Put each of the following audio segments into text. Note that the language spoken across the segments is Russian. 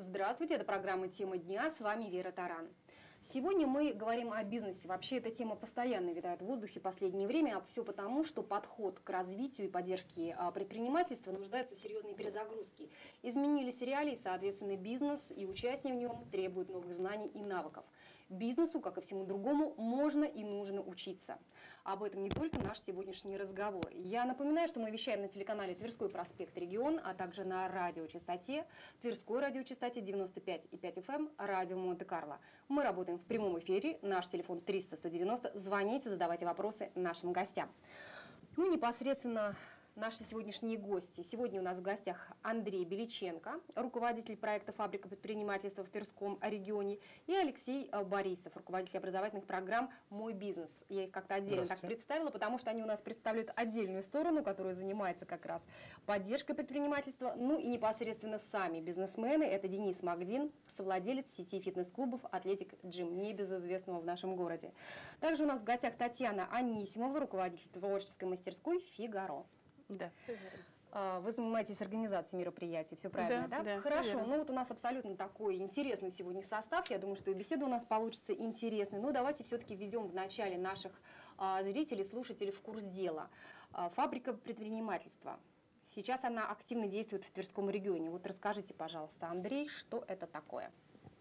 Здравствуйте, это программа «Тема дня», с вами Вера Таран. Сегодня мы говорим о бизнесе. Вообще эта тема постоянно витает в воздухе в последнее время, а все потому, что подход к развитию и поддержке предпринимательства нуждается в серьезной перезагрузке. Изменились реалии, соответственно, бизнес и участие в нем требуют новых знаний и навыков. Бизнесу, как и всему другому, можно и нужно учиться. Об этом не только наш сегодняшний разговор. Я напоминаю, что мы вещаем на телеканале Тверской проспект Регион, а также на радиочастоте, Тверской радиочастоте 95,5 FM, радио Монте-Карло. Мы работаем в прямом эфире. Наш телефон 300-190. Звоните, задавайте вопросы нашим гостям. Ну, непосредственно наши сегодняшние гости. Сегодня у нас в гостях Андрей Беличенко, руководитель проекта «Фабрика предпринимательства» в Тверском регионе, и Алексей Борисов, руководитель образовательных программ «Мой бизнес». Я их как-то отдельно так представила, потому что они у нас представляют отдельную сторону, которая занимается как раз поддержкой предпринимательства. Ну и непосредственно сами бизнесмены. Это Денис Магдин, совладелец сети фитнес-клубов «Атлетик Джим», небезызвестного в нашем городе. Также у нас в гостях Татьяна Анисимова, руководитель творческой мастерской «Фигаро». Да, все верно. Вы занимаетесь организацией мероприятий, все правильно, да? Да, хорошо. Ну вот у нас абсолютно такой интересный сегодня состав. Я думаю, что и беседа у нас получится интересной. Но давайте все-таки введем в начале наших зрителей, слушателей в курс дела. Фабрика предпринимательства. Сейчас она активно действует в Тверском регионе. Вот расскажите, пожалуйста, Андрей, что это такое?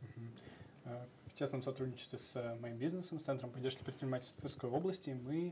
В тесном сотрудничестве с моим бизнесом, с Центром поддержки предпринимательства Тверской области, мы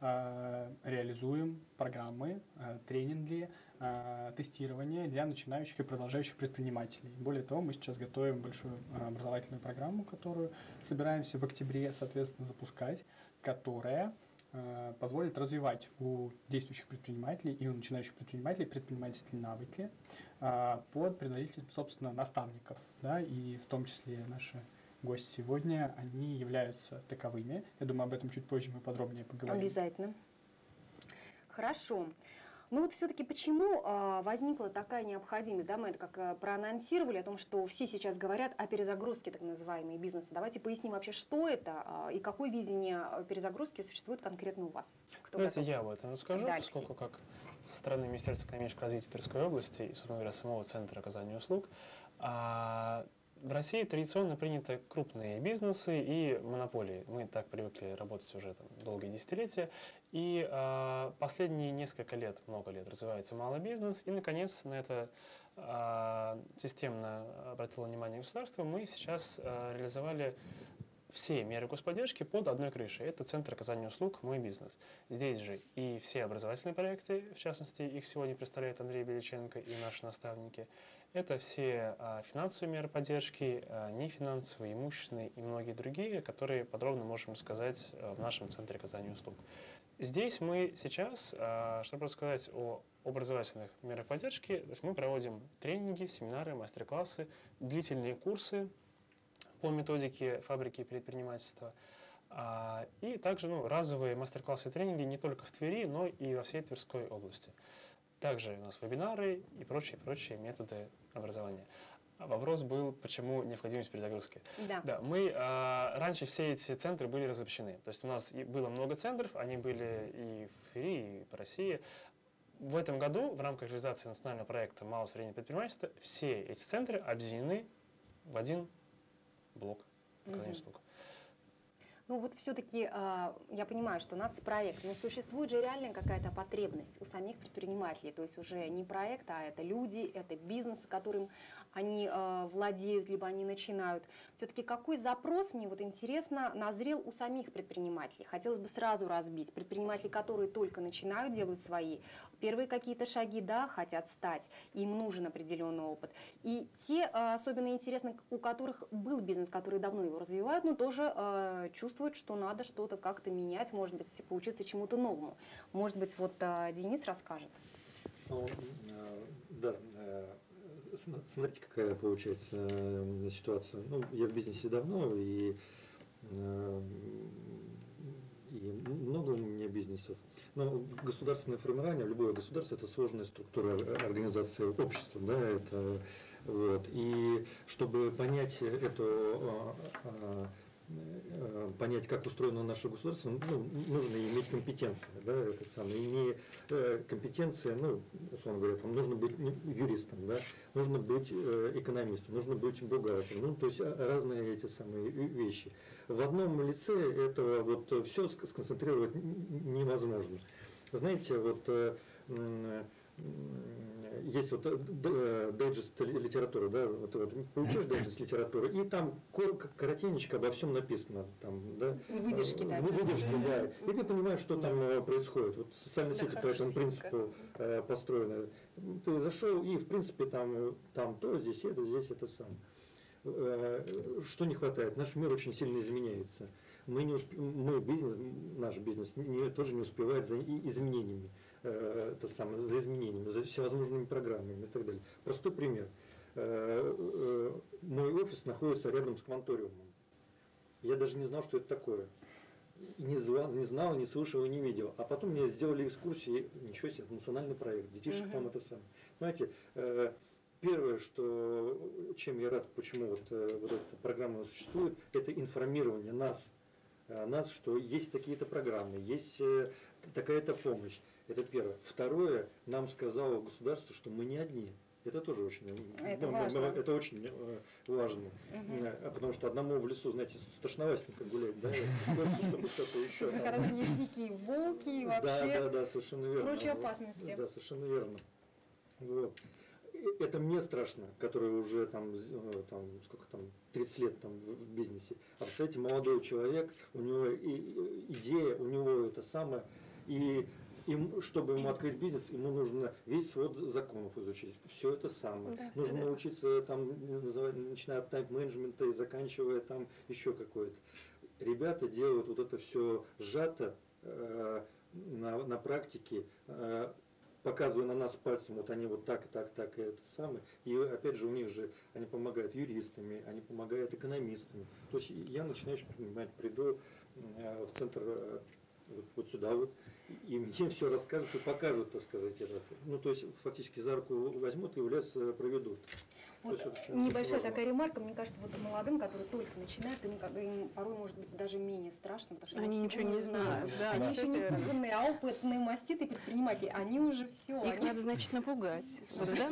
реализуем программы, тренинги, тестирование для начинающих и продолжающих предпринимателей. Более того, мы сейчас готовим большую образовательную программу, которую собираемся в октябре, соответственно, запускать, которая позволит развивать у действующих предпринимателей и у начинающих предпринимателей предпринимательские навыки под предводительством, собственно, наставников, да, и в том числе наши гости сегодня, они являются таковыми. Я думаю, об этом чуть позже мы подробнее поговорим. Обязательно. Хорошо. Ну вот все-таки почему возникла такая необходимость? Да, мы это как проанонсировали о том, что все сейчас говорят о перезагрузке так называемой бизнеса. Давайте поясним вообще, что это и какое видение перезагрузки существует конкретно у вас. Давайте я об этом расскажу, поскольку как со стороны Министерства экономического развития Тверской области и, собственно говоря, самого Центра оказания услуг, в России традиционно приняты крупные бизнесы и монополии. Мы так привыкли работать уже долгие десятилетия. И последние несколько лет, много лет развивается малый бизнес. И, наконец, на это системно обратило внимание государство. Мы сейчас реализовали все меры господдержки под одной крышей. Это Центр оказания услуг «Мой бизнес». Здесь же и все образовательные проекты, в частности, их сегодня представляет Андрей Беличенко и наши наставники. Это все финансовые меры поддержки, нефинансовые, имущественные и многие другие, которые подробно можем сказать в нашем Центре оказания услуг. Здесь мы сейчас, чтобы рассказать о образовательных мерах поддержки, то есть мы проводим тренинги, семинары, мастер-классы, длительные курсы по методике фабрики предпринимательства. И также разовые мастер-классы и тренинги не только в Твери, но и во всей Тверской области. Также у нас вебинары и прочие методы образования. Вопрос был, почему необходимость перезагрузки. Да, мы раньше все эти центры были разобщены. То есть у нас было много центров, они были и в Твери, и по России. В этом году в рамках реализации национального проекта «Малое и среднее предпринимательство» все эти центры объединены в один блок оказания услуг. Ну вот все-таки я понимаю, что нацпроект, но существует же реальная какая-то потребность у самих предпринимателей, то есть уже не проект, а это люди, это бизнес, которым они владеют, либо они начинают. Все-таки какой запрос, мне вот интересно, назрел у самих предпринимателей? Хотелось бы сразу разбить. Предприниматели, которые только начинают, делают свои первые какие-то шаги, да, хотят стать, им нужен определенный опыт. И те, особенно интересно, у которых был бизнес, которые давно его развивают, но тоже чувствуют, что надо что-то как-то менять, может быть, поучиться чему-то новому. Может быть, вот Денис расскажет. Да, смотрите, какая получается ситуация. Ну, я в бизнесе давно, и много у меня бизнесов. Но государственное формирование, любое государство – это сложная структура организации общества. Да, это, вот. И чтобы понять эту понять, как устроено наше государство, нужно иметь компетенции, да, это самое, и не компетенция, условно говоря, там нужно быть юристом, да, нужно быть экономистом, нужно быть бухгалтером, то есть разные эти самые вещи. В одном лице этого вот все сконцентрировать невозможно. Знаете, вот есть вот дайджест литературы, да, вот получаешь дайджест литературы, и там коротенечко обо всем написано, там, да, выдержки, да, да, и ты понимаешь, что там происходит. Вот социальные сети по этому принципу построены. Ты зашел, и в принципе там то, здесь это сам. Что не хватает? Наш мир очень сильно изменяется. Наш бизнес тоже не успевает за изменениями, за изменениями, за всевозможными программами и так далее. Простой пример. Мой офис находится рядом с кванториумом. Я даже не знал, что это такое. Не знал, не слышал и не видел. А потом мне сделали экскурсии, ничего себе, национальный проект, детишек там это самое. Знаете, первое, чем я рад, почему вот эта программа существует, это информирование нас, что есть такие-то программы, есть такая-то помощь. Это первое. Второе, нам сказало государство, что мы не одни. Это тоже очень важно. Это очень важно. Потому что одному в лесу, знаете, страшноватенько гулять, да? Чтобы кто-то еще. Когда там есть дикие волки и вообще Да, совершенно верно. прочие опасности. Да, совершенно верно. Вот. Это мне страшно, который уже там сколько там, 30 лет там в бизнесе. А представляете, молодой человек, у него идея, у него это самое, и чтобы ему открыть бизнес, ему нужно весь свод законов изучить. Все это самое. Да, нужно научиться, начиная от тайм-менеджмента и заканчивая там еще какое-то. Ребята делают вот это все сжато на практике, показывая на нас пальцем, вот они вот так, и это самое. И опять же у них же, они помогают юристами, они помогают экономистами. То есть я начинающий предприниматель, приду в центр вот сюда вот, и мне все расскажут и покажут, так сказать, это. То есть фактически за руку возьмут и в лес проведут. Вот небольшая такая ремарка, мне кажется, вот молодым, которые только начинают, им порой может быть даже менее страшно, потому что они ничего не знают. Да, они еще не пуганные, а опытные маститые предприниматели, они уже все. Их надо, значит, напугать.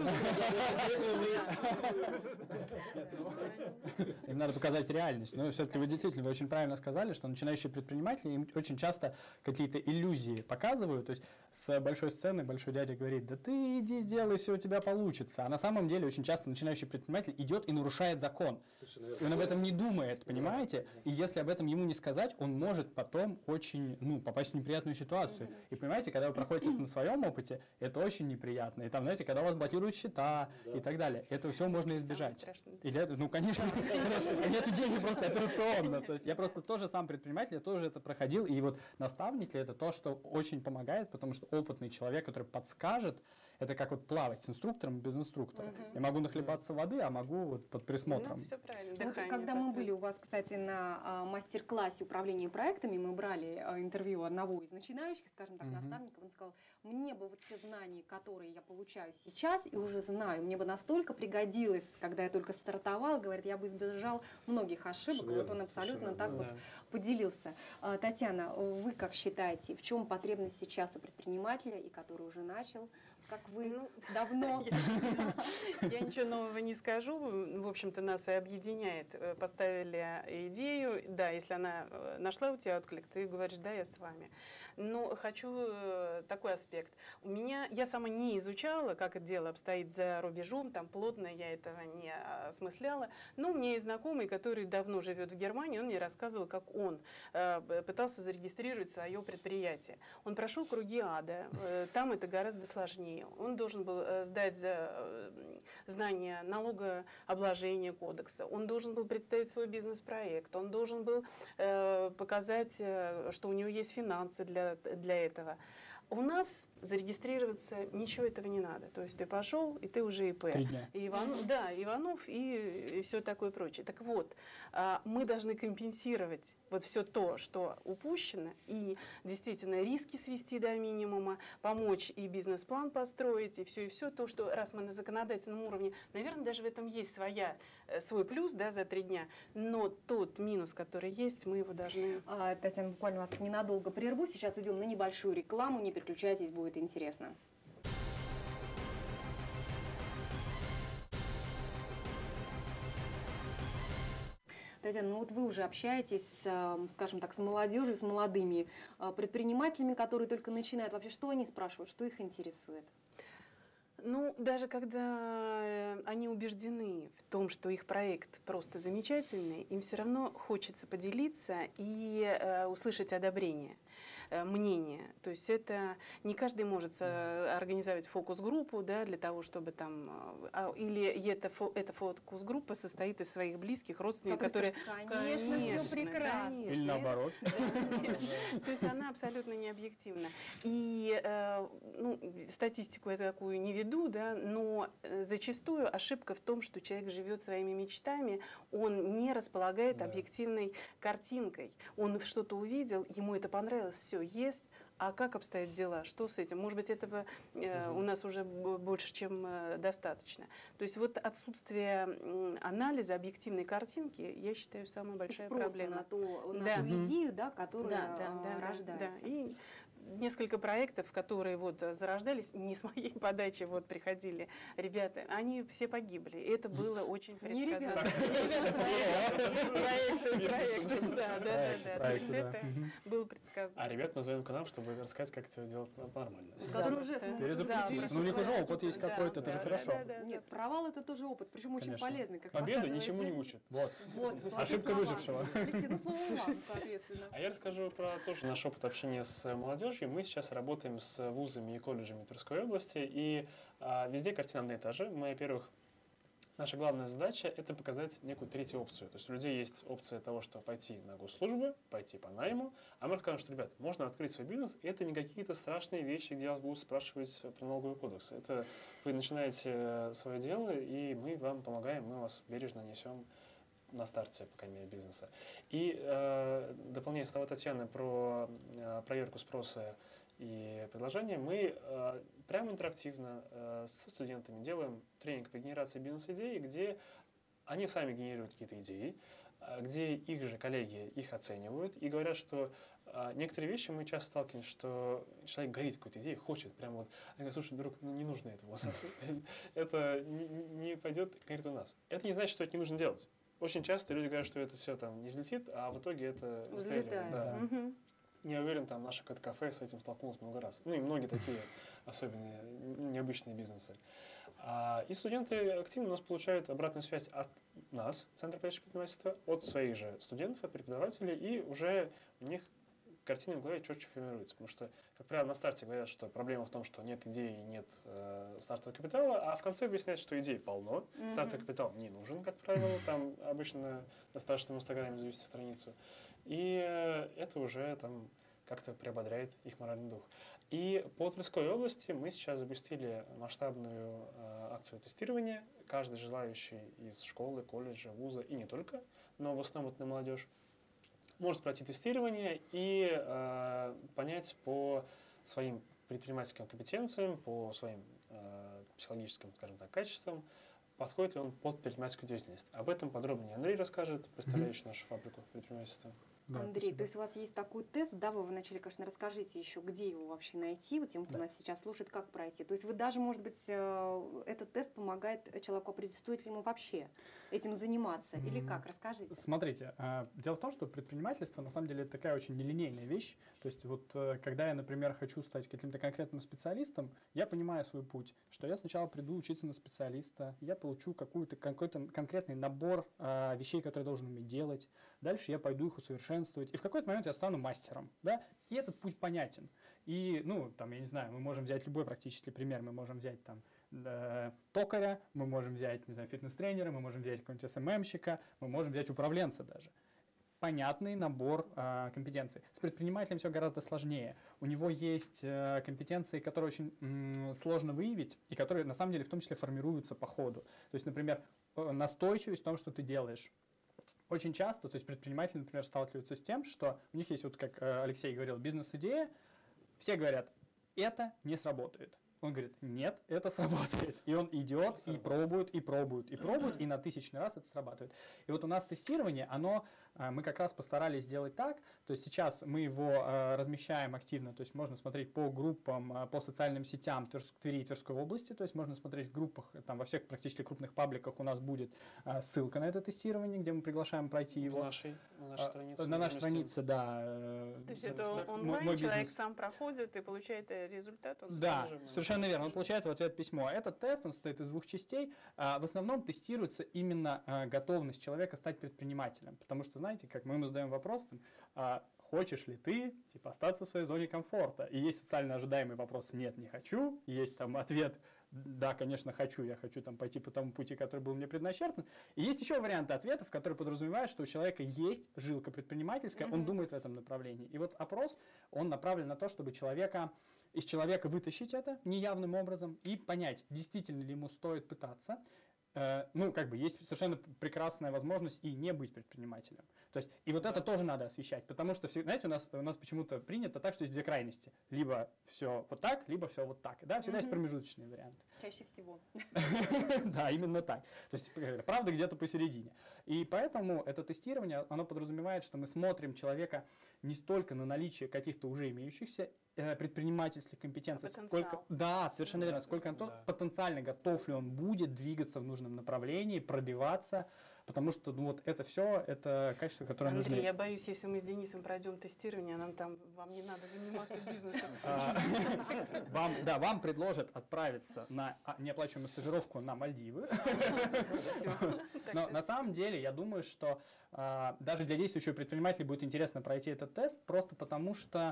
Им надо показать реальность. Но все-таки вы очень правильно сказали, что начинающие предприниматели им очень часто какие-то иллюзии показывают. То есть с большой сцены большой дядя говорит: да ты иди сделай, все у тебя получится. А на самом деле очень часто начинающий предприниматель идет и нарушает закон. И он об этом не думает, понимаете? И если об этом ему не сказать, он может потом очень, попасть в неприятную ситуацию. И понимаете, когда вы проходите это на своем опыте, это очень неприятно. И там, знаете, когда у вас блокируют счета и так далее, этого всего можно избежать. Конечно, нету денег просто операционно. То есть я просто тоже сам предприниматель, я тоже это проходил. И вот наставники — это то, что очень помогает, потому что опытный человек, который подскажет, это как вот плавать с инструктором без инструктора. Я могу нахлебаться воды, а могу вот под присмотром. Все правильно. Вот когда мы были у вас, кстати, на мастер-классе управления проектами, мы брали интервью одного из начинающих, скажем так, наставников, он сказал: мне бы вот те знания, которые я получаю сейчас и уже знаю, мне бы настолько пригодилось, когда я только стартовал, говорит, я бы избежал многих ошибок. Вот он абсолютно так вот поделился. Татьяна, вы как считаете, в чем потребность сейчас у предпринимателя, и который уже начал, как вы давно? Я ничего нового не скажу. В общем-то, нас и объединяет. Поставили идею, да, если она нашла у тебя отклик, ты говоришь: да, я с вами. Но хочу такой аспект. Я сама не изучала, как это дело обстоит за рубежом, там плотно я этого не осмысляла. Но у меня есть знакомый, который давно живет в Германии, он мне рассказывал, как он пытался зарегистрировать свое предприятие. Он прошел круги ада, там это гораздо сложнее. Он должен был сдать знания налогообложения кодекса, он должен был представить свой бизнес-проект, он должен был показать, что у него есть финансы для этого. У нас зарегистрироваться ничего этого не надо. То есть ты пошел, и ты уже ИП. 3 дня. И Иванов и все такое прочее. Так вот, мы должны компенсировать вот все то, что упущено, и действительно риски свести до минимума, помочь и бизнес-план построить, и все то, что раз мы на законодательном уровне, наверное, даже в этом есть свой плюс, да, за 3 дня, но тот минус, который есть, мы его должны... Татьяна, буквально вас ненадолго прерву. Сейчас уйдем на небольшую рекламу. Не переключайтесь, будет интересно. Татьяна, ну вот вы уже общаетесь, скажем так, с молодежью, с молодыми предпринимателями, которые только начинают. Вообще, что они спрашивают, что их интересует? Ну, даже когда они убеждены в том, что их проект просто замечательный, им все равно хочется поделиться и услышать одобрение, мнение. То есть это не каждый может организовать фокус-группу, да, для того, чтобы там... Или эта фокус-группа состоит из своих близких, родственников, которые... Конечно, все прекрасно. Или наоборот. То есть она абсолютно не объективна. И статистику я такую не веду, да, но зачастую ошибка в том, что человек живет своими мечтами, он не располагает объективной картинкой. Он что-то увидел, ему это понравилось, все, есть. А как обстоят дела? Что с этим? Может быть, этого у нас уже больше, чем достаточно. То есть вот отсутствие анализа объективной картинки, я считаю, самая большая проблема. На ту идею, да, которая рождается. Да. И несколько проектов, которые вот зарождались, не с моей подачи вот приходили ребята, они все погибли. И это было очень предсказуемо. Проекты, да. То есть это было предсказуемо. А ребят назовем к нам, чтобы рассказать, как это делать нормально. Которые уже смогут перезапустить. Ну, у них уже опыт есть какой-то, это же хорошо. Нет, провал — это тоже опыт, причем очень полезный. Победа ничему не учит. Вот. Ошибка выжившего. Алексей, ну слово вам, соответственно. А я расскажу про тоже наш опыт общения с молодежью. Мы сейчас работаем с вузами и колледжами Тверской области, и везде картина одна и та же. Мы, во-первых, наша главная задача – это показать некую третью опцию. То есть у людей есть опция того, что пойти на госслужбу, пойти по найму, а мы расскажем, что, ребят, можно открыть свой бизнес, и это не какие-то страшные вещи, где вас будут спрашивать про налоговый кодекс. Это вы начинаете свое дело, и мы вам помогаем, мы вас бережно несем на старте, по крайней мере, бизнеса. И дополняя слова Татьяны про проверку спроса и предложения, мы прямо интерактивно со студентами делаем тренинг по генерации бизнес-идей, где они сами генерируют какие-то идеи, где их же коллеги их оценивают и говорят, что некоторые вещи мы часто сталкиваемся, что человек горит какой-то идеей, хочет, прямо вот, они говорят, слушай, друг, ну не нужно этого у нас, это не пойдет, говорит, у нас. Это не значит, что это не нужно делать. Очень часто люди говорят, что это все там не взлетит, а в итоге это выстреливает. Да. Не уверен, там наше кафе с этим столкнулось много раз. Ну и многие такие особенные, необычные бизнесы. И студенты активно у нас получают обратную связь от нас, Центра поддержки предпринимательства, от своих же студентов, от преподавателей, и уже у них картина в голове четче формируется. Потому что, как правило, на старте говорят, что проблема в том, что нет идеи, нет стартового капитала, а в конце выясняется, что идей полно. Стартовый капитал не нужен, как правило. Там обычно достаточно в Инстаграме завести страницу. И это уже там как-то приободряет их моральный дух. И по Тверской области мы сейчас запустили масштабную акцию тестирования. Каждый желающий из школы, колледжа, вуза и не только, но в основном это на молодежь, может пройти тестирование и понять по своим предпринимательским компетенциям, по своим психологическим, скажем так, качествам, подходит ли он под предпринимательскую деятельность. Об этом подробнее Андрей расскажет, представляющий нашу фабрику предпринимательства. Да, Андрей, спасибо. то есть у вас есть такой тест, да, вы вначале, конечно, расскажите еще, где его вообще найти, вот тем, кто нас сейчас слушает, как пройти. То есть вы даже, может быть, этот тест помогает человеку определить, стоит ли ему вообще этим заниматься, или как, расскажите. Смотрите, дело в том, что предпринимательство, на самом деле, это такая очень нелинейная вещь. То есть вот когда я, например, хочу стать каким-то конкретным специалистом, я понимаю свой путь, что я сначала приду учиться на специалиста, я получу какой-то конкретный набор вещей, которые я должен уметь делать, дальше я пойду их усовершенствовать, и в какой-то момент я стану мастером, да, и этот путь понятен. И, ну, там, я не знаю, мы можем взять любой практически пример, мы можем взять там токаря, мы можем взять, не знаю, фитнес-тренера, мы можем взять какого-нибудь СММщика, мы можем взять управленца даже. понятный набор компетенций. С предпринимателем все гораздо сложнее. У него есть компетенции, которые очень сложно выявить, и которые на самом деле в том числе формируются по ходу. То есть, например, настойчивость в том, что ты делаешь. Очень часто, то есть предприниматели, например, сталкиваются с тем, что у них есть, вот как Алексей говорил, бизнес-идея, все говорят, это не сработает. Он говорит, нет, это сработает. И он идет и пробует, и пробует, и пробует, и на 1000-й раз это срабатывает. И вот у нас тестирование, мы как раз постарались сделать так, то есть сейчас мы его размещаем активно, то есть можно смотреть по группам, по социальным сетям Твери и Тверской области, то есть можно смотреть в группах, там во всех практически крупных пабликах у нас будет ссылка на это тестирование, где мы приглашаем пройти его. На нашей странице. На нашей странице, да. То есть это онлайн, мой человек бизнес. сам проходит и получает результат? Да, совершенно верно. Он получает в ответ письмо. Этот тест, он состоит из 2 частей. В основном тестируется именно готовность человека стать предпринимателем. Потому что, знаете, как мы ему задаем вопрос, хочешь ли ты остаться в своей зоне комфорта? И есть социально ожидаемый вопрос «нет, не хочу». Есть там ответ «да, конечно, хочу, я хочу пойти по тому пути, который был мне предначертан». И есть еще варианты ответов, которые подразумевают, что у человека есть жилка предпринимательская, он думает в этом направлении. И вот опрос, он направлен на то, чтобы из человека вытащить это неявным образом и понять, действительно ли ему стоит пытаться. Есть совершенно прекрасная возможность и не быть предпринимателем. То есть, и вот это тоже надо освещать, потому что, знаете, у нас почему-то принято так, что есть 2 крайности. Либо все вот так, либо все вот так. Да, всегда есть промежуточные варианты. Чаще всего. Да, именно так. То есть, правда, где-то посередине. И поэтому это тестирование, оно подразумевает, что мы смотрим человека не столько на наличие каких-то уже имеющихся предпринимательских компетенций, сколько, да, совершенно верно, сколько потенциально готов ли он будет двигаться в нужном направлении, пробиваться, потому что это все, это качество, которое нужно. Андрей, я боюсь, если мы с Денисом пройдем тестирование, вам не надо заниматься бизнесом. Вам предложат отправиться на неоплачиваемую стажировку на Мальдивы. Но на самом деле, я думаю, что даже для действующего предпринимателя будет интересно пройти этот тест, просто потому что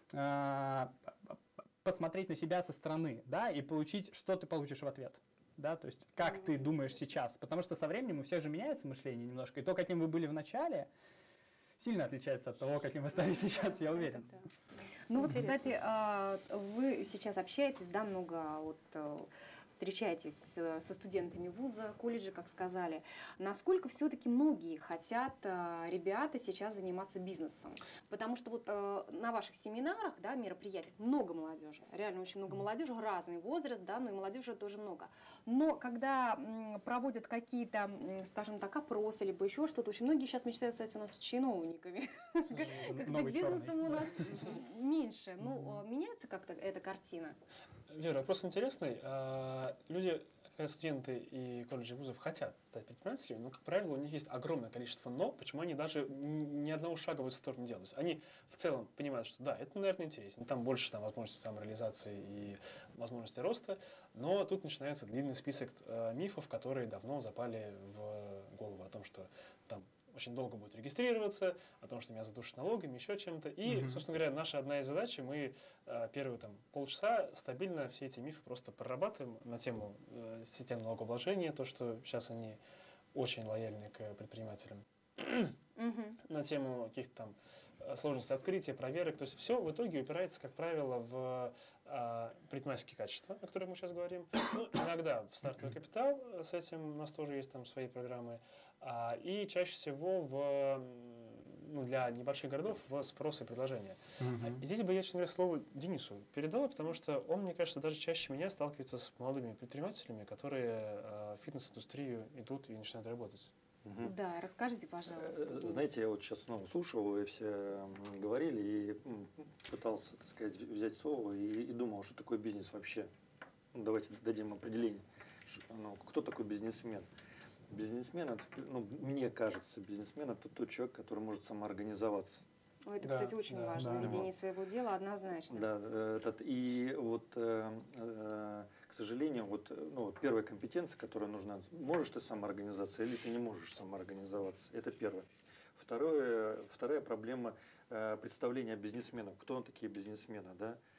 посмотреть на себя со стороны, да, и получить, что ты получишь в ответ. Да, то есть, как ты думаешь сейчас. Потому что со временем у всех же меняется мышление немножко. И то, каким вы были в начале, сильно отличается от того, каким вы стали сейчас, я уверен. Ну вот, кстати, вы сейчас общаетесь, да, много встречаетесь со студентами вуза, колледжа, как сказали. Насколько все-таки многие хотят ребята сейчас заниматься бизнесом? Потому что на ваших семинарах, да, мероприятиях много молодежи, реально очень много молодежи, разный возраст, да, но и молодежи тоже много. Но когда проводят какие-то, скажем так, опросы, либо еще что-то, очень многие сейчас мечтают стать у нас чиновниками. Как-то бизнесом у нас меньше. Ну, меняется как-то эта картина? Вера, вопрос интересный. Люди, студенты и колледжи и вузов хотят стать предпринимателями, но, как правило, у них есть огромное количество «но», почему они даже ни одного шага в эту сторону делают. Они в целом понимают, что да, это, наверное, интересно, там больше возможностей самореализации и возможностей роста, но тут начинается длинный список мифов, которые давно запали в голову о том, что там очень долго будет регистрироваться, о том, что меня задушат налогами, еще чем-то. И, собственно говоря, наша одна из задач, мы первые полчаса стабильно все эти мифы просто прорабатываем на тему системы налогообложения, то, что сейчас они очень лояльны к предпринимателям, на тему каких-то сложностей открытия, проверок. То есть все в итоге упирается, как правило, в предпринимательские качества, о которых мы сейчас говорим. Ну, иногда в стартовый капитал, с этим у нас тоже есть свои программы. И чаще всего для небольших городов в спрос и предложение. И здесь бы я, честно говоря, слово Денису передал, потому что он, мне кажется, даже чаще меня сталкивается с молодыми предпринимателями, которые в фитнес-индустрию идут и начинают работать. Да, расскажите, пожалуйста. Знаете, я вот сейчас слушал, вы все говорили, и пытался, так сказать, взять слово, и думал, что такое бизнес вообще. Давайте дадим определение. Кто такой бизнесмен? Бизнесмен, это, мне кажется, бизнесмен – это тот человек, который может самоорганизоваться. Это, кстати, очень важно. Ведение своего дела однозначно. Да, и вот, к сожалению, первая компетенция, которая нужна, можешь ты самоорганизация или ты не можешь самоорганизоваться, это первое. Вторая проблема представления о бизнесменах. Кто такие бизнесмены, да?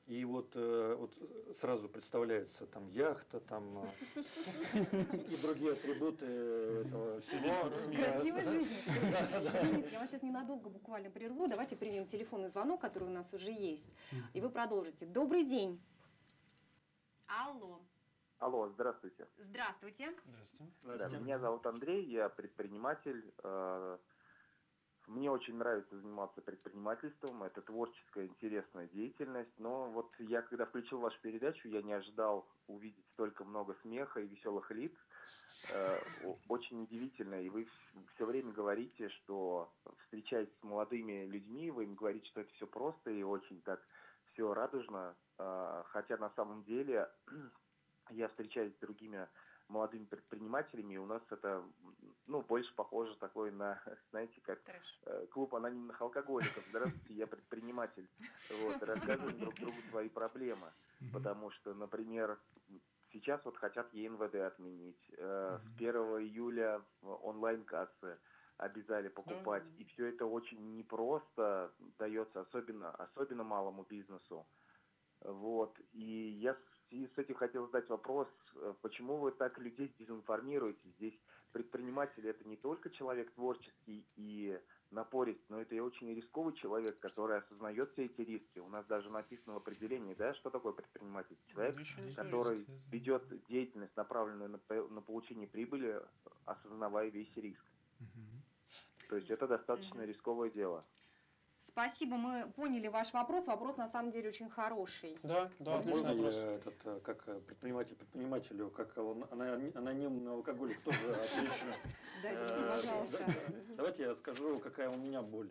И вот сразу представляется там яхта, там и другие атрибуты этого всего. Красивой жизни. Денис, я вас сейчас ненадолго буквально прерву. Давайте примем телефонный звонок, который у нас уже есть. И вы продолжите. Добрый день. Алло. Алло, здравствуйте. Здравствуйте. Здравствуйте. Да, меня зовут Андрей, я предприниматель. Мне очень нравится заниматься предпринимательством, это творческая, интересная деятельность, но вот я, когда включил вашу передачу, я не ожидал увидеть столько много смеха и веселых лиц. Очень удивительно, и вы все время говорите, что встречаясь с молодыми людьми, вы им говорите, что это все просто и очень так все радужно, хотя на самом деле я встречаюсь с другими молодыми предпринимателями, и у нас это, больше похоже такой на, знаете, как клуб анонимных алкоголиков. Здравствуйте, я предприниматель. Вот, рассказываем друг другу свои проблемы. Потому что, например, сейчас вот хотят ЕНВД отменить. С 1 июля онлайн-кассы обязали покупать. И все это очень непросто дается, особенно малому бизнесу. Вот. И я в связи с этим хотел задать вопрос, почему вы так людей дезинформируете? Здесь предприниматель — это не только человек творческий и напорист, но это и очень рисковый человек, который осознает все эти риски. У нас даже написано в определении, да, что такое предприниматель? Человек, который ведет деятельность, направленную на получение прибыли, осознавая весь риск. То есть это достаточно рисковое дело. Спасибо, мы поняли ваш вопрос. Вопрос на самом деле очень хороший. Да, отличный вопрос. Как предпринимателю, как анонимный алкоголик тоже отлично. Пожалуйста. Давайте я скажу, какая у меня боль.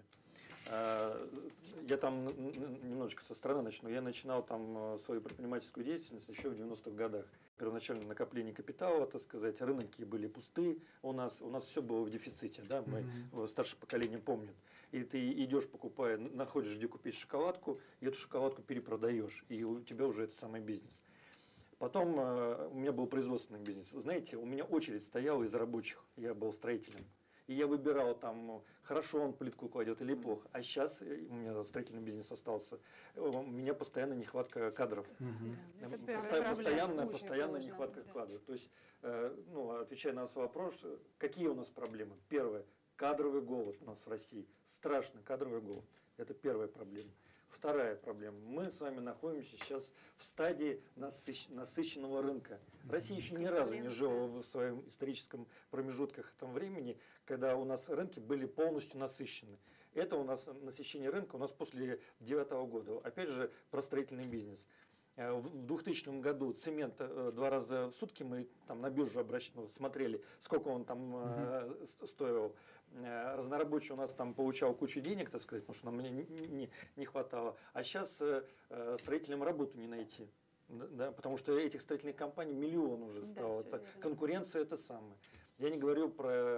Я там немножечко со стороны начну. Я начинал там свою предпринимательскую деятельность еще в 90-х годах. Первоначально накопление капитала, так сказать, рынки были пусты, у нас все было в дефиците, да, мы старшее поколение помнит. И ты идешь, покупая, находишь, где купить шоколадку, и эту шоколадку перепродаешь, и у тебя уже это самый бизнес. Потом у меня был производственный бизнес. Знаете, у меня очередь стояла из рабочих, я был строителем. И я выбирал там, хорошо он плитку кладет или плохо. А сейчас у меня строительный бизнес остался. У меня постоянно нехватка кадров. Постоянная нехватка кадров. То есть, отвечая на ваш вопрос, какие у нас проблемы? Первое. Кадровый голод у нас в России. Страшный кадровый голод. Это первая проблема. Вторая проблема. Мы с вами находимся сейчас в стадии насыщенного рынка. Россия еще ни разу не жила в своем историческом промежутках этом времени, когда у нас рынки были полностью насыщены. Это у нас насыщение рынка у нас после 2009 года. Опять же, про строительный бизнес. В 2000 году цемент 2 раза в сутки мы там на биржу смотрели, сколько он там стоил. Разнорабочий у нас там получал кучу денег, так сказать, потому что нам не хватало. А сейчас строителям работу не найти. Да, потому что этих строительных компаний миллион уже стало. Конкуренция это самое. Я не говорю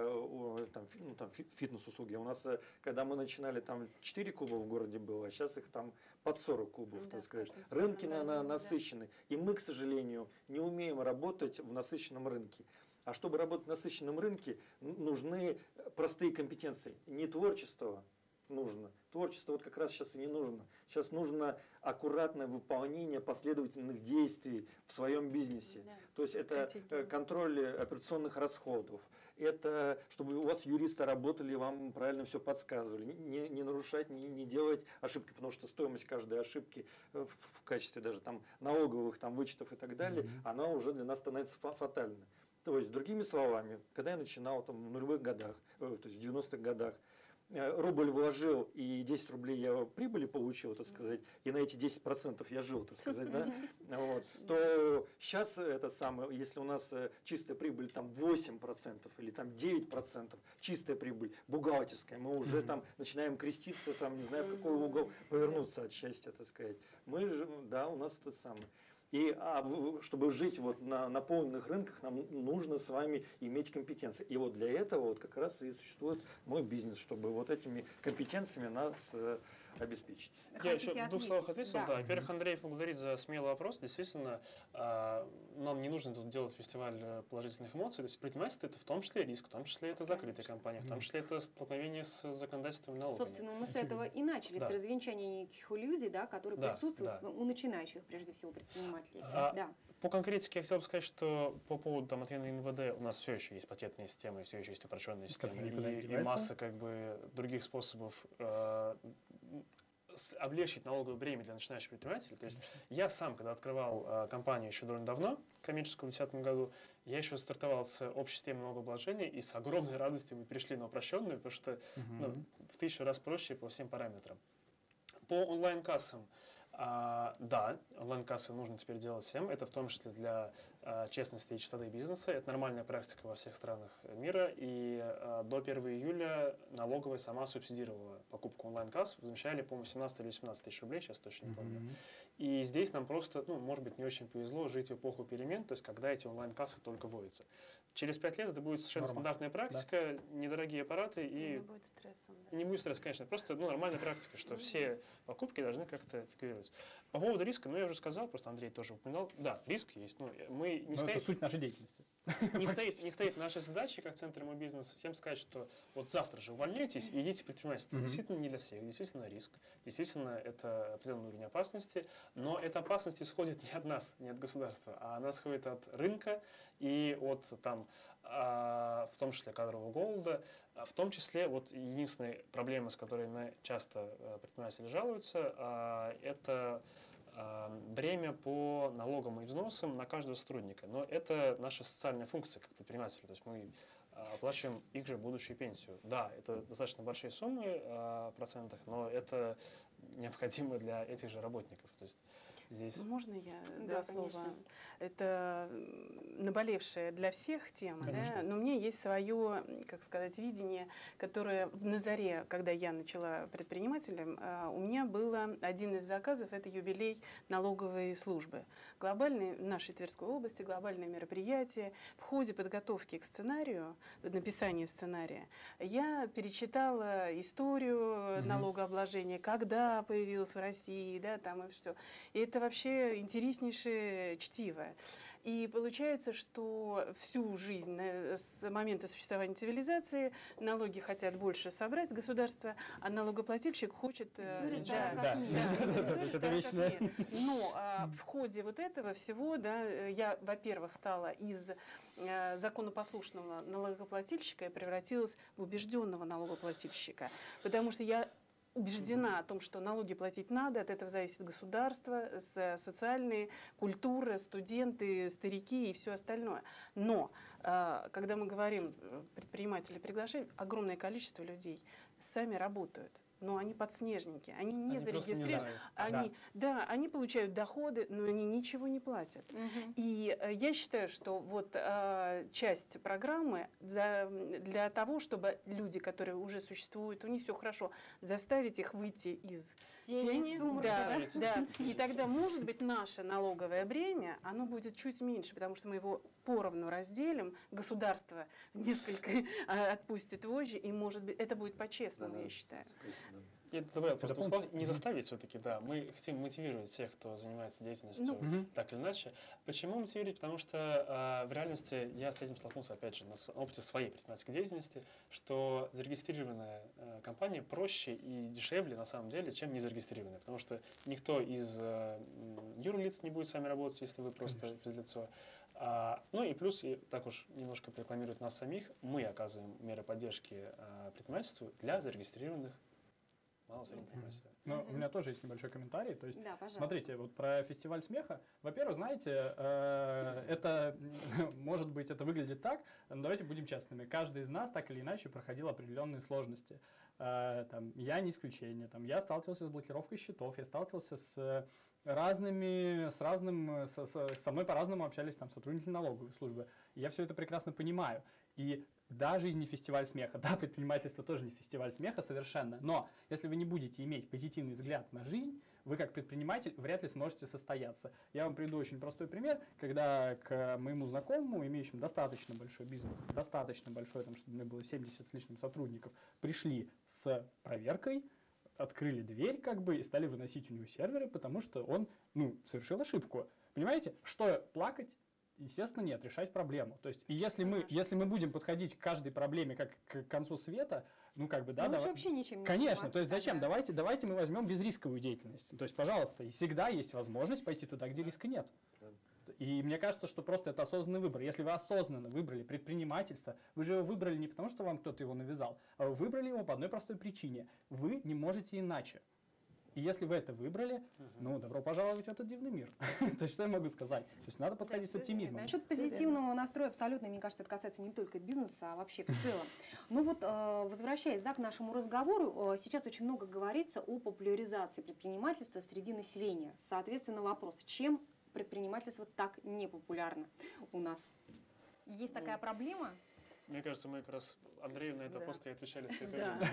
про фитнес-услуги. У нас, когда мы начинали, там 4 клуба в городе было, а сейчас их там под 40 клубов, так сказать. Рынки насыщены. И мы, к сожалению, не умеем работать в насыщенном рынке. А чтобы работать в насыщенном рынке, нужны простые компетенции. Не творчество нужно. Творчество вот как раз сейчас и не нужно. Сейчас нужно аккуратное выполнение последовательных действий в своем бизнесе. То есть это контроль операционных расходов. Это чтобы у вас юристы работали, вам правильно все подсказывали. Не нарушать, не делать ошибки, потому что стоимость каждой ошибки в качестве даже там налоговых там, вычетов и так далее, она уже для нас становится фатальной. То есть, другими словами, когда я начинал там, в нулевых годах, то есть в 90-х годах, рубль вложил, и 10 рублей я прибыли получил, так сказать, и на эти 10% я жил, так сказать, да, вот, то сейчас это самое, если у нас чистая прибыль там 8% или там 9%, чистая прибыль, бухгалтерская, мы уже там начинаем креститься, там, не знаю, в какой угол повернуться от счастья, так сказать. Мы же, да, у нас это самое. И чтобы жить вот на наполненных рынках, нам нужно с вами иметь компетенции. И вот для этого вот как раз и существует мой бизнес, чтобы вот этими компетенциями нас обеспечить? Я еще Хотите в двух словах ответить? ответил. Да. Да. Во-первых, Андрей благодарит за смелый вопрос. Действительно, нам не нужно тут делать фестиваль положительных эмоций. То есть предпринимательство — это в том числе риск, в том числе это закрытая компания, в том числе это столкновение с законодательством и налогами. Собственно, мы с этого и начали, Да. с развенчания неких иллюзий, да, которые Да, присутствуют да. у начинающих, прежде всего, предпринимателей. А, Да. По конкретике я хотел бы сказать, что по поводу там, отмены НВД у нас все еще есть патентные системы, все еще есть упрощенные системы Которые никуда не и деваются. масса как бы других способов облегчить налоговое бремя для начинающих предпринимателей. То есть я сам, когда открывал компанию еще довольно давно, коммерческую, в 2010 году, я еще стартовал с общей системой налогообложения, и с огромной радостью мы перешли на упрощенную, потому что в 1000 раз проще по всем параметрам. По онлайн-кассам, да, онлайн-кассы нужно теперь делать всем. Это в том числе для честности и чистоты бизнеса. Это нормальная практика во всех странах мира. И до 1 июля налоговая сама субсидировала покупку онлайн-касс. Возмещали, по-моему, 17 или 18 тысяч рублей, сейчас точно не помню. И здесь нам просто, может быть, не очень повезло жить в эпоху перемен, то есть когда эти онлайн-кассы только вводятся. Через 5 лет это будет совершенно стандартная практика, недорогие аппараты и Не будет стрессом. Да. не будет стресса, конечно. Просто нормальная практика, что все покупки должны как-то фигурировать. По поводу риска, я уже сказал, просто Андрей тоже упоминал. Да, риск есть. Мы не Это суть нашей деятельности. не стоит нашей задачи, как Центр МО Бизнес, всем сказать, что вот завтра же увольняйтесь и идите в предпринимательство. Действительно не для всех, действительно риск, действительно это определенный уровень опасности, но эта опасность исходит не от нас, не от государства, а она исходит от рынка и от в том числе кадрового голода, в том числе единственная проблема, с которой часто предприниматели жалуются, это бремя по налогам и взносам на каждого сотрудника. Но это наша социальная функция как предпринимателя. То есть мы оплачиваем их же будущую пенсию. Да, это достаточно большие суммы в процентах, но это необходимо для этих же работников. То есть здесь... Можно я Да, два слова? конечно. Это наболевшая для всех тема, да? Но у меня есть свое, как сказать, видение, которое на заре, когда я начала предпринимателем, у меня было один из заказов, это юбилей налоговой службы. Глобальный, в нашей Тверской области, глобальное мероприятие. В ходе подготовки к сценарию, написания сценария, я перечитала историю налогообложения, когда появилось в России, да, там и все. И это вообще интереснейшее чтиво. И получается, что всю жизнь, с момента существования цивилизации, налоги хотят больше собрать государство, а налогоплательщик хочет... История стара как мир. История стара как мир. Но в ходе вот этого всего, да, я, во-первых, стала из законопослушного налогоплательщика и превратилась в убежденного налогоплательщика. Потому что я убеждена о том, что налоги платить надо, от этого зависит государство, социальные, культура, студенты, старики и все остальное. Но когда мы говорим, предприниматели приглашаем, огромное количество людей сами работают. Но они подснежники, они не зарегистрированы. Они получают доходы, но они ничего не платят. И я считаю, что часть программы для того, чтобы люди, которые уже существуют, у них все хорошо, заставить их выйти из тени. И тогда, может быть, наше налоговое бремя, оно будет чуть меньше, потому что мы его поровну разделим, государство несколько отпустит вожжи, и, может быть, это будет по-честному, я считаю. Я добавил просто условно, не заставить все-таки, да. Мы хотим мотивировать всех, кто занимается деятельностью так или иначе. Почему мотивировать? Потому что в реальности я с этим столкнулся, опять же, на опыте своей предпринимательской деятельности, что зарегистрированная компания проще и дешевле на самом деле, чем незарегистрированная. Потому что никто из юрлиц не будет с вами работать, если вы просто физлицо. И плюс, и так уж немножко рекламируют нас самих, мы оказываем меры поддержки предпринимательству для зарегистрированных малого и среднего предпринимательства. У меня тоже есть небольшой комментарий. То есть, Да, смотрите, про фестиваль смеха. Во-первых, знаете, это, может быть, это выглядит так, но давайте будем честными. Каждый из нас так или иначе проходил определенные сложности. Я не исключение. Я сталкивался с блокировкой счетов, я сталкивался со мной по-разному общались сотрудники налоговой службы. И я все это прекрасно понимаю. И да, жизнь не фестиваль смеха, да, предпринимательство тоже не фестиваль смеха совершенно, но если вы не будете иметь позитивный взгляд на жизнь, вы как предприниматель вряд ли сможете состояться. Я вам приведу очень простой пример, когда к моему знакомому, имеющему достаточно большой бизнес, достаточно большой, чтобы у меня было 70 с лишним сотрудников, пришли с проверкой, открыли дверь как бы и стали выносить у него серверы, потому что он, совершил ошибку. Понимаете, что плакать? Естественно, нет, решать проблему. То есть, и если мы будем подходить к каждой проблеме как к концу света, лучше вообще ничем не Конечно, то есть заниматься зачем? тогда. Давайте мы возьмем безрисковую деятельность. То есть, пожалуйста, и всегда есть возможность пойти туда, где риска нет. И мне кажется, что просто это осознанный выбор. Если вы осознанно выбрали предпринимательство, вы же его выбрали не потому, что вам кто-то его навязал, а вы выбрали его по одной простой причине. Вы не можете иначе. И если вы это выбрали, добро пожаловать в этот дивный мир. То есть, что я могу сказать? То есть, надо подходить с оптимизмом. Насчет позитивного настроя абсолютно, мне кажется, это касается не только бизнеса, а вообще в целом. Ну вот, возвращаясь к нашему разговору, сейчас очень много говорится о популяризации предпринимательства среди населения. Соответственно, вопрос, чем предпринимательство так непопулярно у нас? Есть такая проблема? Мне кажется, мы как раз Андрею на это просто и отвечали все это Да,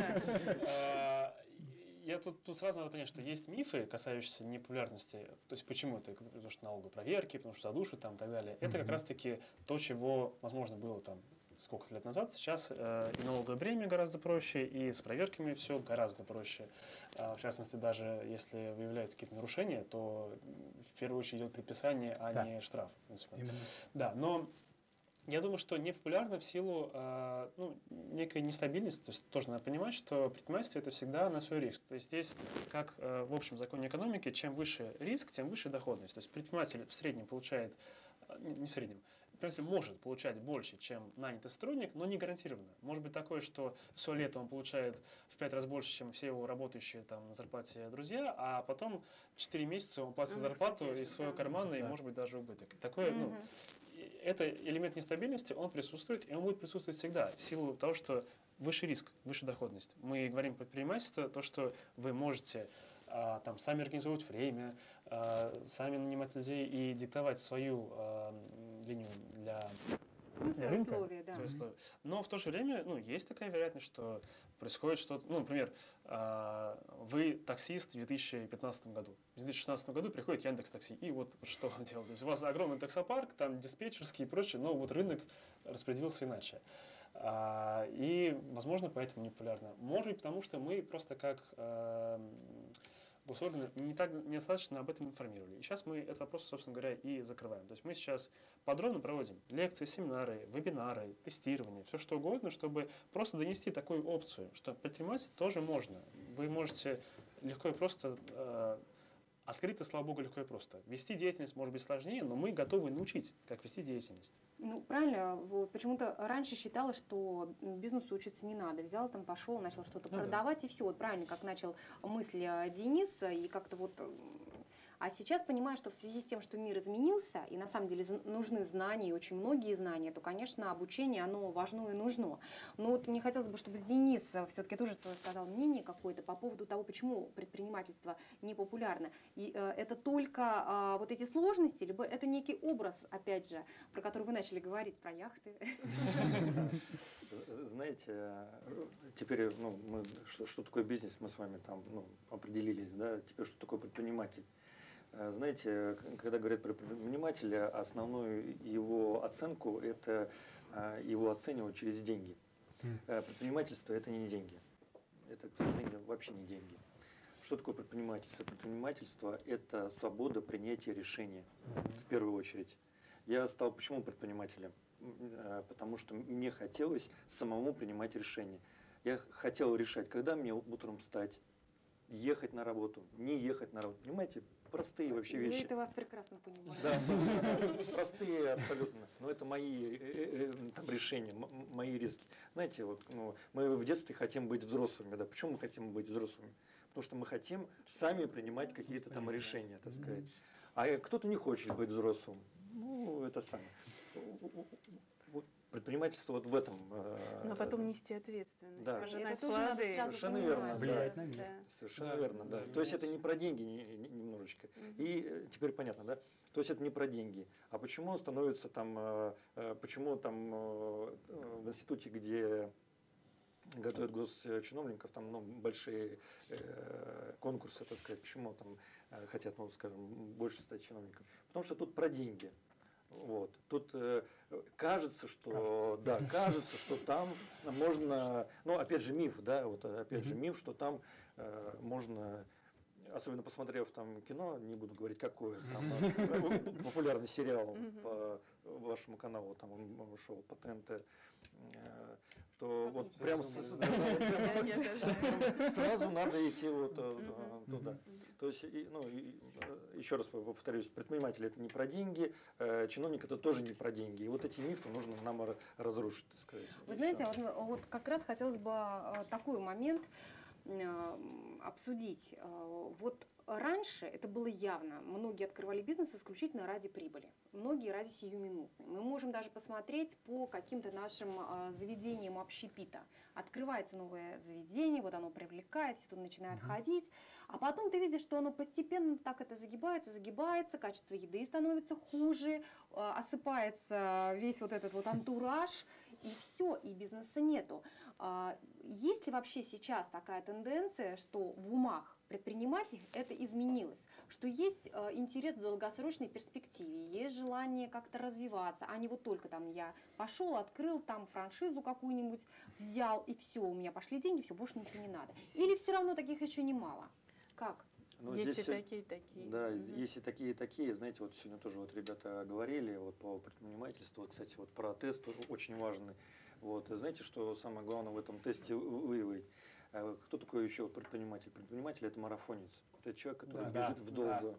время. Тут сразу надо понять, что есть мифы, касающиеся непопулярности. То есть почему это? Потому что налогопроверки, потому что задушат там и так далее. Это как раз-таки то, чего, возможно, было там сколько лет назад. Сейчас и налоговое бремя гораздо проще, и с проверками все гораздо проще. В частности, даже если выявляются какие-то нарушения, то в первую очередь идет предписание, а не штраф. Именно. Да, но я думаю, что непопулярно в силу некой нестабильности. То есть тоже надо понимать, что предпринимательство – это всегда на свой риск. То есть здесь, как в общем законе экономики, чем выше риск, тем выше доходность. То есть предприниматель в среднем получает, не в среднем, предприниматель может получать больше, чем нанятый сотрудник, но не гарантированно. Может быть такое, что все лето он получает в 5 раз больше, чем все его работающие там на зарплате друзья, а потом 4 месяца он платит зарплату из своего кармана и, может быть, даже убыток. Такое, это элемент нестабильности, он присутствует, и он будет присутствовать всегда, в силу того, что выше риск, выше доходность. Мы говорим про предпринимательство, то, что вы можете сами организовывать время, сами нанимать людей и диктовать свою линию для свои рынка. условия, да. Свои условия. Но в то же время есть такая вероятность, что происходит что-то. Например, вы таксист в 2015 году. В 2016 году приходит Яндекс.Такси. И вот что он делает. То есть у вас огромный таксопарк, там диспетчерский и прочее, но вот рынок распределился иначе. И, возможно, поэтому не популярно. Может быть, потому что мы просто как госорганы недостаточно об этом информировали. И сейчас мы этот вопрос, собственно говоря, и закрываем. То есть мы сейчас подробно проводим лекции, семинары, вебинары, тестирование, все что угодно, чтобы просто донести такую опцию, что предпринимать тоже можно. Вы можете легко и просто, открыто, слава богу, легко и просто. Вести деятельность может быть сложнее, но мы готовы научить, как вести деятельность. Правильно. Вот, почему-то раньше считалось, что бизнесу учиться не надо. Взял, пошел, начал что-то продавать, и все. Вот правильно, как начал мысль Денис, и как-то вот... А сейчас понимаю, что в связи с тем, что мир изменился, и на самом деле нужны знания, очень многие знания, то, конечно, обучение, оно важно и нужно. Но вот мне хотелось бы, чтобы Денис все-таки тоже свое сказал мнение какое-то по поводу того, почему предпринимательство не популярно. И это только вот эти сложности, либо это некий образ, опять же, про который вы начали говорить, про яхты. Знаете, теперь что такое бизнес, мы с вами там определились, да, теперь что такое предприниматель. Знаете, когда говорят про предпринимателя, основную его оценку – это его оценивают через деньги. Предпринимательство – это не деньги. Это, к сожалению, вообще не деньги. Что такое предпринимательство? Предпринимательство – это свобода принятия решения, в первую очередь. Я стал почему предпринимателем? Потому что мне хотелось самому принимать решения. Я хотел решать, когда мне утром встать, ехать на работу, не ехать на работу. Понимаете, простые вообще вещи. Я это вас прекрасно понимаю. Да, простые абсолютно. Но это мои решения, мои риски. Знаете, мы в детстве хотим быть взрослыми. Да? Почему мы хотим быть взрослыми? Потому что мы хотим сами принимать какие-то там решения, так сказать. А кто-то не хочет быть взрослым. Это самое. Предпринимательство вот в этом. Но потом нести ответственность, да. пожинать Это тоже надо плоды. сразу Совершенно понимать. верно. Влияет на мир. Да. Совершенно верно, да. То есть это не про деньги немножечко. И теперь понятно, да? То есть это не про деньги. А почему становится там, почему там в институте, где готовят госчиновников, там большие конкурсы, так сказать, почему там хотят, скажем, больше стать чиновником? Потому что тут про деньги. Вот. Тут кажется, что там можно, ну опять же миф, да, вот опять же миф, что там можно, особенно посмотрев там кино, не буду говорить какое, там, популярный сериал по вашему каналу, там он шел по ТНТ, то вот прям сразу надо идти вот туда. То есть, еще раз повторюсь, предприниматель это не про деньги, чиновник это тоже не про деньги. И вот эти мифы нужно нам разрушить, так сказать. Вы знаете, вот как раз хотелось бы такой момент обсудить. Вот раньше это было явно. Многие открывали бизнес исключительно ради прибыли. Многие ради сиюминутной. Мы можем даже посмотреть по каким-то нашим заведениям общепита. Открывается новое заведение, вот оно привлекает, все туда начинают ходить. А потом ты видишь, что оно постепенно так это загибается, качество еды становится хуже, осыпается весь вот этот вот антураж. И все, и бизнеса нету. Есть ли вообще сейчас такая тенденция, что в умах предпринимателей это изменилось, что есть интерес в долгосрочной перспективе, есть желание как-то развиваться, а не вот только там я пошел, открыл там франшизу какую-нибудь, взял и все, у меня пошли деньги, все, больше ничего не надо. Или все равно таких еще немало? Как? Ну, есть здесь, и такие, и такие. Да, есть и такие, и такие. Знаете, вот сегодня тоже вот ребята говорили вот по предпринимательству. Вот, кстати, вот про тест очень важный. Вот, и знаете, что самое главное в этом тесте выявить? Кто такой еще предприниматель? Предприниматель – это марафонец. Это человек, который бежит в долгую.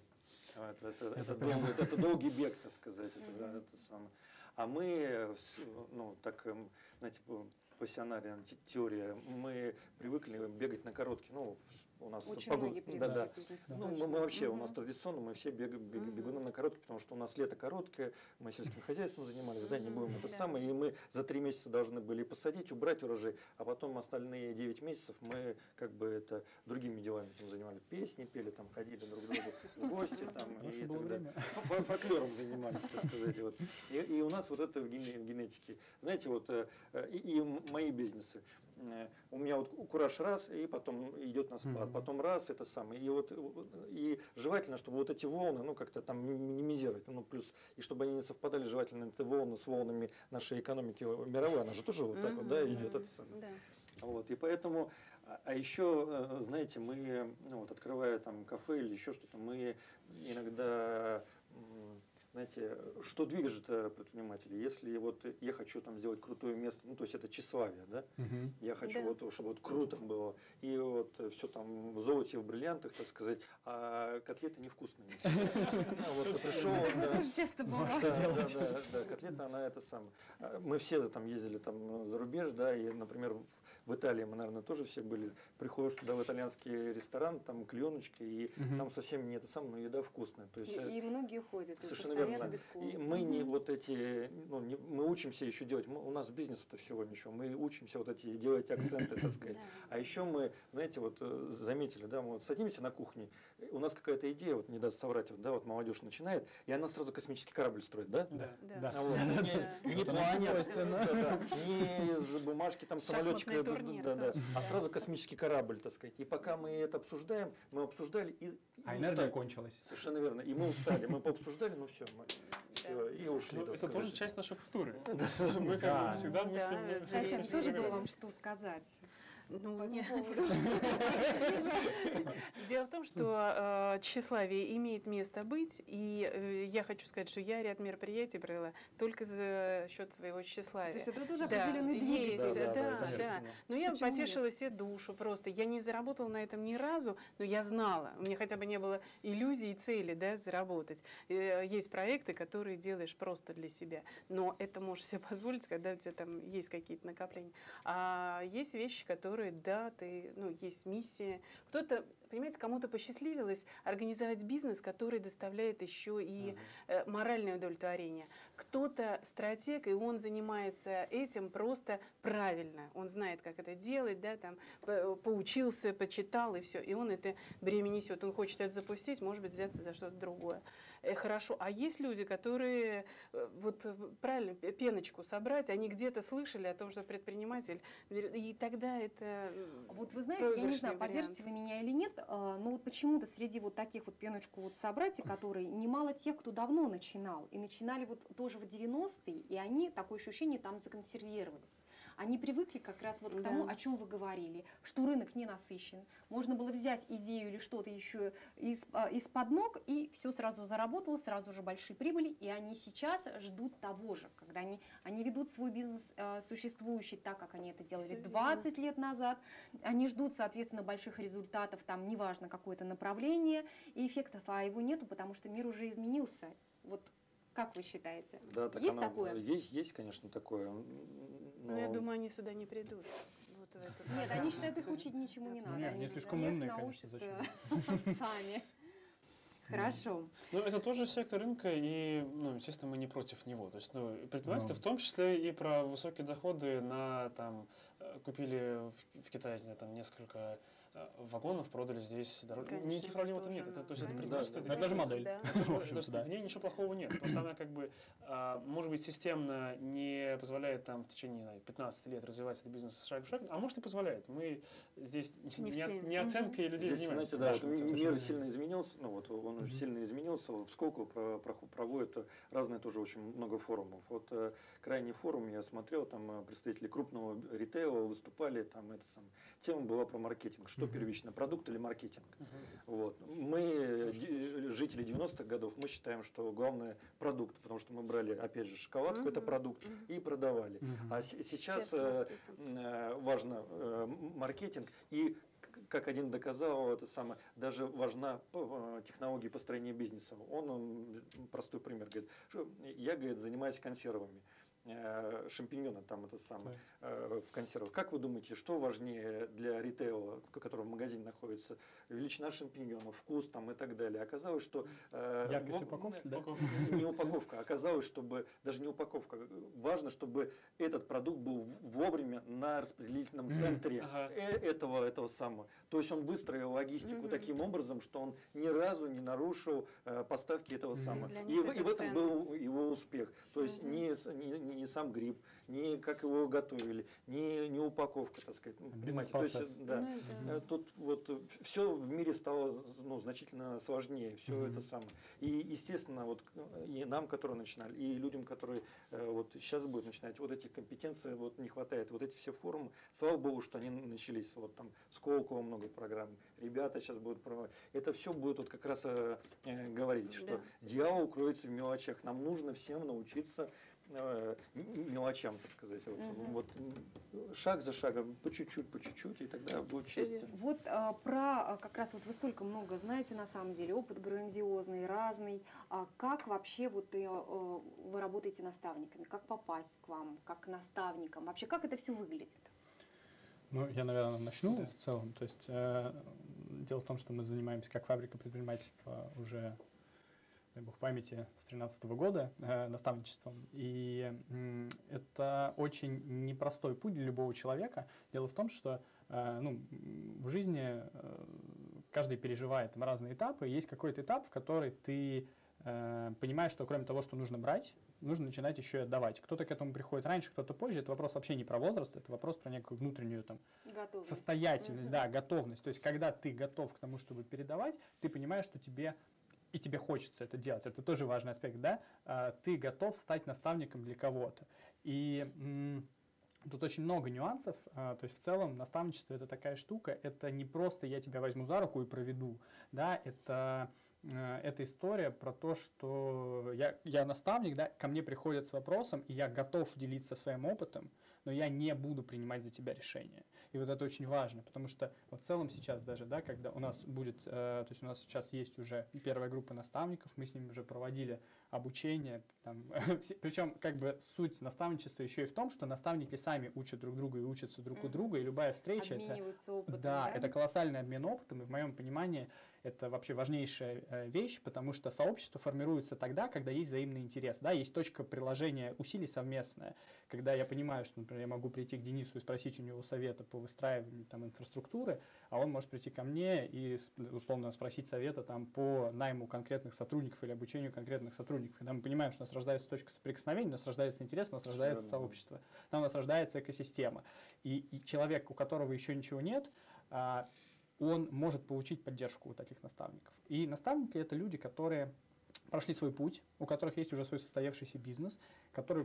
Это долгий бег, так сказать. Это самое. А мы, ну, так, знаете, пассионарная теория, мы привыкли бегать на короткий. Ну, у нас очень многие привыкли. Ну, мы вообще, у нас традиционно, мы все бегуны на короткий, потому что у нас лето короткое, мы сельским хозяйством занимались, да, не будем это самое, и мы за 3 месяца должны были посадить, убрать урожай, а потом остальные 9 месяцев мы как бы это другими делами там занимались, песни пели, там ходили друг к другу в гости, там, и так далее. Фольклором занимались, так сказать. Вот. И у нас вот это в генетике. Знаете, вот и мои бизнесы. У меня вот кураж раз, и потом идет на спад, потом раз, это самое. И желательно, чтобы вот эти волны, ну, как-то там минимизировать, ну, плюс, и чтобы они не совпадали, желательно, это волны с волнами нашей экономики мировой, она же тоже вот так вот, да, идет, это самое. Вот, и поэтому, а еще, знаете, мы, ну, вот, открывая там кафе или еще что-то, мы иногда, знаете, что движет предпринимателей? Если вот я хочу там сделать крутое место, ну, то есть это тщеславие, да? Я хочу вот, чтобы вот круто было, и вот все там в золоте, в бриллиантах, так сказать, а котлеты невкусные. Вот пришел, часто бывает. Да, котлета, она это самое. Мы все там ездили там за рубеж, да, и, например, в Италии мы, наверное, тоже все были. Приходишь туда в итальянский ресторан, там клееночки, и там совсем не это самое, но еда вкусная. То есть, и многие ходят. Совершенно верно. И мы не вот эти, ну, мы учимся еще делать. У нас бизнес-то всего ничего. Мы учимся вот эти делать акценты, так сказать. А еще мы, знаете, вот заметили, да, мы вот садимся на кухне, у нас какая-то идея, вот не даст соврать, вот, да, вот молодежь начинает, и она сразу космический корабль строит, да? Не планет, не из бумажки там самолетчика, а сразу космический корабль, так сказать. И пока мы это обсуждаем, мы обсуждали и а энергия кончилась. Совершенно верно. И мы устали, мы пообсуждали, ну все, и ушли. Это тоже часть нашей культуры. Мы как бы всегда мыслим. Кстати, тоже было вам что сказать. Ну, нет. Дело в том, что тщеславие имеет место быть, и я хочу сказать, что я ряд мероприятий провела только за счет своего тщеславия. То есть это тоже определенный двигатель. Да. Но я потешила себе душу просто. Я не заработала на этом ни разу, но я знала. У меня хотя бы не было иллюзий и цели, да, заработать. Есть проекты, которые делаешь просто для себя, но это можешь себе позволить, когда у тебя там есть какие-то накопления. А есть вещи, которые, да, есть миссия. Кто-то, понимаете, кому-то посчастливилось организовать бизнес, который доставляет еще и моральное удовлетворение. Кто-то стратег, и он занимается этим просто правильно. Он знает, как это делать, да, там, поучился, почитал, и все. И он это бремя несет. Он хочет это запустить, может быть, взяться за что-то другое. хорошо. А есть люди, которые, вот правильно, пеночку собрать, они где-то слышали о том, что предприниматель, и тогда это Вот вы знаете, я не знаю, проигрышный поддержите вариант. вы меня или нет, но вот почему-то среди вот таких вот пеночку вот собратьев, которые немало тех, кто давно начинал, и начинали вот тоже в 90-е, и они, такое ощущение, там законсервировались. Они привыкли как раз вот к тому, Да. о чем вы говорили, что рынок не насыщен. Можно было взять идею или что-то еще из-под ног, и все сразу заработало, сразу же большие прибыли, и они сейчас ждут того же, когда они ведут свой бизнес существующий так, как они это делали Всё 20 лет назад. Они ждут, соответственно, больших результатов, там, неважно, какое-то направление и эффектов, а его нету, потому что мир уже изменился. Вот как вы считаете? Да, так Есть оно- такое? Есть, конечно, такое. Но я думаю, они сюда не придут. Вот в эту Нет, они считают, их учить ничему не надо. Нет, Они они слишком всех умные, научат, конечно, зачем? сами. Хорошо. Ну, это тоже сектор рынка, и, ну, естественно, мы не против него. То есть, ну, предпринимательство в том числе и про высокие доходы на, там, купили в Китае, не знаю, там, несколько вагонов, продали здесь дороже. Конечно, Никаких проблем в это этом нет. тоже Это, то есть, это нормально. предпринимательство, Да, это же модель. Да. Это же, в То есть общем-то, да. в ней ничего плохого нет. Просто она как бы, может быть, системно не позволяет там в течение, не знаю, 15 лет развивать этот бизнес шаг в шаг, а может и позволяет. Мы здесь Не в теме. не оценкой людей Здесь, занимаемся. знаете, да, Нашим мир совершенно. сильно изменился, ну вот он уже сильно изменился. В Сколково проводят разные тоже очень много форумов. Вот крайний форум я смотрел, там представители крупного ритейла выступали, там это сам. Тема была про маркетинг. Что первично, продукт или маркетинг? Вот. Мы, жители 90-х годов, мы считаем, что главное продукт, потому что мы брали, опять же, шоколадку, это продукт, и продавали. А сейчас маркетинг. важно маркетинг, и как один доказал, это самое, даже важна технология построения бизнеса. Он простой пример говорит, что я, говорит, занимаюсь консервами. Шампиньоны там это самое в консервах. Как вы думаете, что важнее для ритейла, который в магазине находится? Величина шампиньонов, вкус там и так далее. Оказалось, что Яркость упаковки, да? не упаковка. Оказалось, чтобы даже не упаковка. Важно, чтобы этот продукт был вовремя на распределительном центре этого самого. То есть он выстроил логистику таким образом, что он ни разу не нарушил поставки этого самого. Для И них в это этом ценно. был его успех. То есть не сам гриб, не как его готовили, не упаковка, так сказать. Понимаете? То Бизнес-процесс. есть, да, тут вот все в мире стало значительно сложнее, все это самое. И естественно, вот и нам, которые начинали, и людям, которые вот сейчас будут начинать, вот этих компетенций вот не хватает. Вот эти все форумы, слава богу, что они начались. Вот там Сколково много программ, ребята сейчас будут проводить. Это все будет вот как раз говорить, что дьявол кроется в мелочах. Нам нужно всем научиться мелочам, так сказать. Вот шаг за шагом, по чуть-чуть, и тогда будет счастье. Вот как раз вот вы столько много знаете, на самом деле, опыт грандиозный, разный. Как вообще вот вы работаете наставниками? Как попасть к вам, как к наставникам? Вообще, как это все выглядит? Ну, я, наверное, начну в целом. То есть дело в том, что мы занимаемся как фабрика предпринимательства уже, дай бог памяти, с 2013 года наставничеством. И это очень непростой путь для любого человека. Дело в том, что в жизни каждый переживает там разные этапы. Есть какой-то этап, в который ты понимаешь, что кроме того, что нужно брать, нужно начинать еще и отдавать. Кто-то к этому приходит раньше, кто-то позже. Это вопрос вообще не про возраст, это вопрос про некую внутреннюю там состоятельность, да, готовность. То есть, когда ты готов к тому, чтобы передавать, ты понимаешь, что тебе хочется это делать. Это тоже важный аспект, да? Ты готов стать наставником для кого-то. И тут очень много нюансов. То есть, в целом, наставничество – это такая штука. Это не просто я тебя возьму за руку и проведу. Да? Это история про то, что я наставник, да, ко мне приходят с вопросом, и я готов делиться своим опытом, но я не буду принимать за тебя решения. И вот это очень важно, потому что вот в целом сейчас даже, да, когда у нас будет, то есть у нас сейчас есть уже первая группа наставников, мы с ними уже проводили обучение. Причем как бы суть наставничества еще и в том, что наставники сами учат друг друга и учатся друг у друга, и любая встреча Обмениваются опытом. да, это колоссальный обмен опытом, и в моем понимании это вообще важнейшая вещь, потому что сообщество формируется тогда, когда есть взаимный интерес, да, есть точка приложения усилий совместная, когда я понимаю, что, например, я могу прийти к Денису и спросить у него совета по выстраиванию там инфраструктуры, а он может прийти ко мне и условно спросить совета там по найму конкретных сотрудников или обучению конкретных сотрудников. Когда мы понимаем, что у нас рождается точка соприкосновения, у нас рождается интерес, у нас рождается сообщество, там у нас рождается экосистема. И человек, у которого еще ничего нет, он может получить поддержку у таких наставников. И наставники – это люди, которые прошли свой путь, у которых есть уже свой состоявшийся бизнес, которые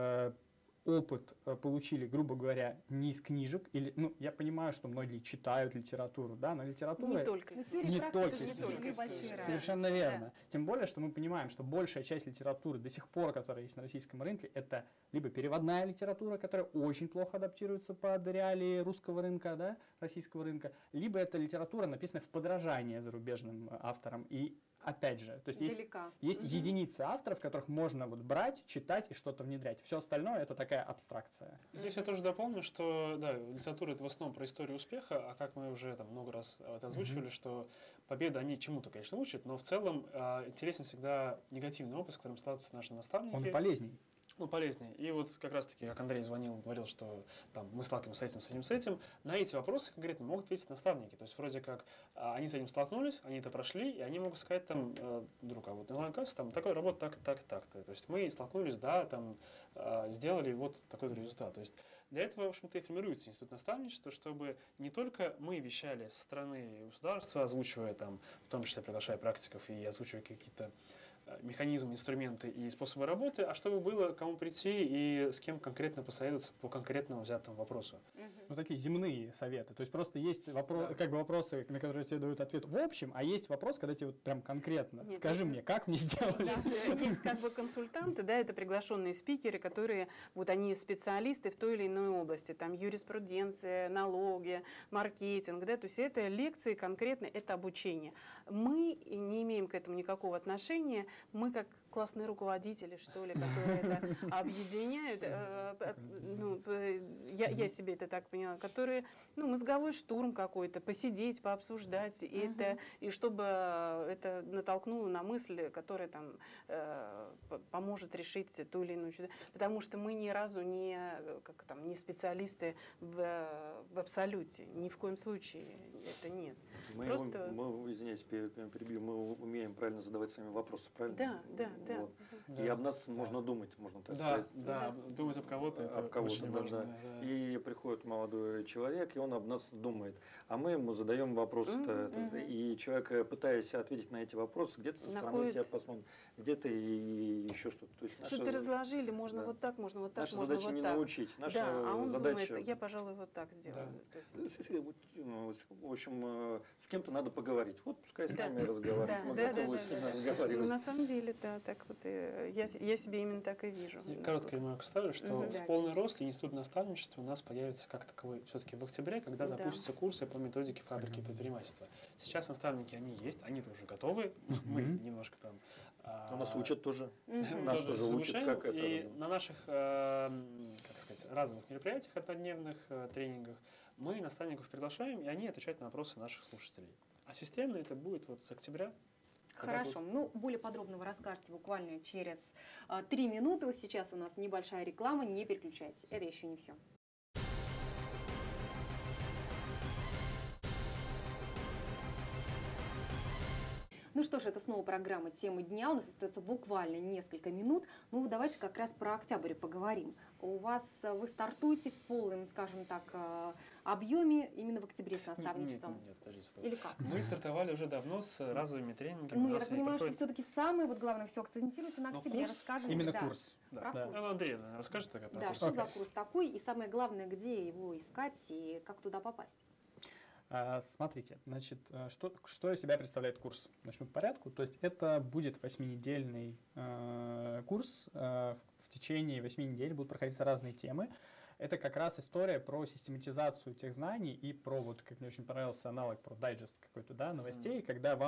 опыт получили, грубо говоря, не из книжек. Или, ну, я понимаю, что многие читают литературу, да, но литература... Не только. Ну, теория Не и практика только это все-таки две большие разницы. Совершенно верно. Тем более, что мы понимаем, что большая часть литературы до сих пор, которая есть на российском рынке, это либо переводная литература, которая очень плохо адаптируется под реалии русского рынка, да, российского рынка, либо это литература, написанная в подражание зарубежным авторам. И опять же, то есть есть единицы авторов, которых можно вот брать, читать и что-то внедрять. Все остальное это такая абстракция. Здесь я тоже дополню, что да, литература это в основном про историю успеха, а как мы уже там много раз это озвучивали, что победы они чему-то, конечно, учат, но в целом интересен всегда негативный опыт, с которым сталкиваются наши наставники. Он полезней. Ну, полезнее. И вот как раз-таки, как Андрей звонил, говорил, что там мы сталкиваемся с этим, на эти вопросы конкретно могут ответить наставники. То есть вроде как они с этим столкнулись, они это прошли, и они могут сказать там, друг, а вот на онлайн-кассе там такая работа, так-то. То есть мы столкнулись, да, там сделали вот такой результат. То есть для этого, в общем-то, и формируется институт наставничества, чтобы не только мы вещали со стороны государства, озвучивая там, в том числе приглашая практиков и озвучивая какие-то механизмы, инструменты и способы работы, а чтобы было кому прийти и с кем конкретно посоветоваться по конкретному взятому вопросу. Ну, такие земные советы. То есть просто есть как бы вопросы, на которые тебе дают ответ в общем, а есть вопрос, когда тебе вот прям конкретно скажи мне, как мне сделать. Есть как бы консультанты, да, это приглашенные спикеры, которые вот они специалисты в той или иной области, там юриспруденция, налоги, маркетинг, да, то есть это лекции конкретно, это обучение. Мы не имеем к этому никакого отношения. Мы как классные руководители, что ли, которые это объединяют. Я себе это так поняла, которые, мозговой штурм какой-то, посидеть, пообсуждать это, и чтобы это натолкнуло на мысль, которая там поможет решить ту или иную. Потому что мы ни разу не специалисты в абсолюте. Ни в коем случае это нет. Мы, извиняюсь, перебью, мы умеем правильно задавать сами вопросы, правильно? Да. Вот. И об нас можно думать, можно так сказать. Да, думать об кого-то. Об кого-то, да. И приходит молодой человек, и он об нас думает. А мы ему задаем вопросы. И человек, пытаясь ответить на эти вопросы, где-то со стороны себя посмотрит, где-то и еще что-то. Что-то разложили, можно вот так, можно вот так, наша можно задача вот не так. научить. Наша а он задача... думает, я, пожалуй, вот так сделаю. В общем, с кем-то надо поговорить. Вот пускай с нами разговаривает. Мы готовы с ними разговаривать. На самом деле, да, так вот я себе именно так и вижу. Короткую ремарку ставлю, что в полный рост институт наставничества у нас появится как таковой все-таки в октябре, когда запустятся курсы по методике фабрики предпринимательства. Сейчас наставники, они есть, они тоже готовы. Мы немножко там... У нас учат тоже. Нас тоже учат, как это. И на наших, как сказать, разовых мероприятиях, однодневных тренингах, мы наставников приглашаем, и они отвечают на вопросы наших слушателей. А системно это будет вот с октября. Хорошо. Более подробно вы расскажете буквально через 3 минуты. Вот сейчас у нас небольшая реклама, не переключайтесь. Это еще не все. Ну что ж, это снова программа «Темы дня». У нас остается буквально несколько минут. Давайте как раз про октябрь поговорим. Вы стартуете в полном, скажем так, объеме именно в октябре с наставничеством? Нет, подождите. Или как? Мы стартовали уже давно с разовыми тренингами. Я так понимаю, что все-таки самое главное все акцентируйте на октябре. Расскажите. Именно курс. Про курс. Андрей, расскажите про курс. Да, что за курс такой, и самое главное, где его искать и как туда попасть? Смотрите, значит, что из себя представляет курс? Начну по порядку. То есть это будет 8-недельный курс. В течение 8 недель будут проходиться разные темы. Это как раз история про систематизацию тех знаний и про, как мне очень понравился аналог, про дайджест какой-то, да, новостей, когда вам